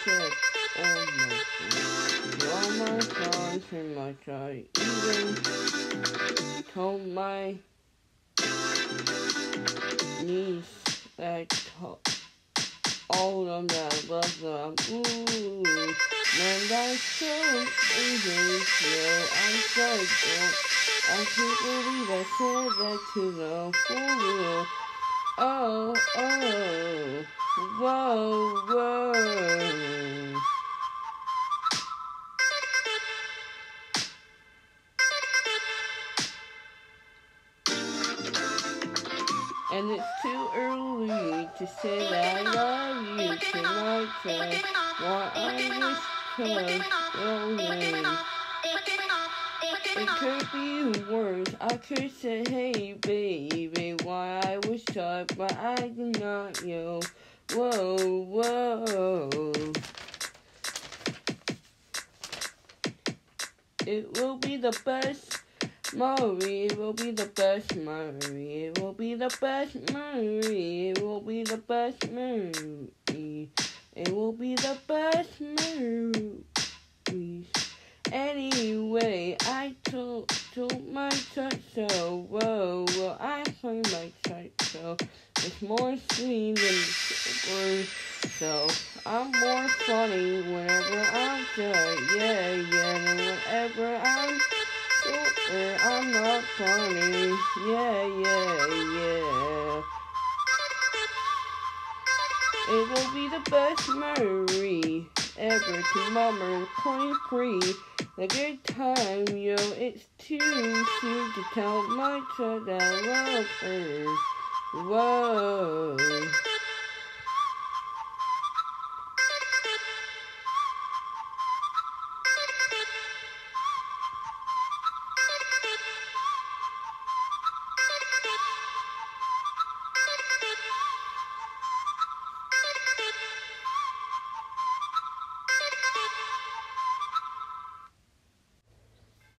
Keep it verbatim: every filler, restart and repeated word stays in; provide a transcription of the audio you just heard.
said, oh my God, you're all my thoughts and much I even told my niece that I all of them that I love them. Ooh, man, that's so easy. I'm so I can't believe I said that to them for real. Oh, oh, whoa, whoa. And it's too early to say that I love you tonight. Say what I wish could well it could be worse. I could say, hey baby, why I was shy, but I did not, yo. Whoa, whoa. It will be the best memory. It will be the best memory. It will be the best memory. It will be the best memory. It will be the best memories. Anyway, I told, told my touch so, whoa, well, I find my touch so, it's more sweet than sugar, so, I'm more funny whenever I'm good, yeah, yeah, and whenever I'm sober, I'm not funny, yeah, yeah, yeah. It will be the best memory ever to Mama twenty-three. A good time, yo, it's too soon to tell my child I love her. Whoa.